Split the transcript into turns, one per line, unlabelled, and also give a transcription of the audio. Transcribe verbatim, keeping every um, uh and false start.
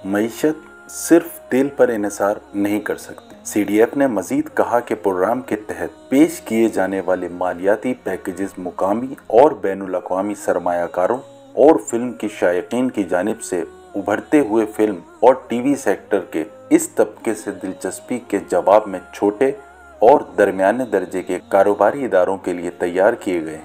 मईशत सिर्फ तेल पर इन्हिसार नहीं कर सकती। सी डी एफ ने मजीद कहा कि प्रोग्राम के तहत पेश किए जाने वाले मालियाती पैकेजेस मुकामी और बैनुल अक़वामी सरमायाकारों और फिल्म की शायकीन की जानिब से उभरते हुए फिल्म और टीवी सेक्टर के इस तबके से दिलचस्पी के जवाब में छोटे और दरमियाने दर्जे के कारोबारी इदारों के लिए तैयार किए गए हैं।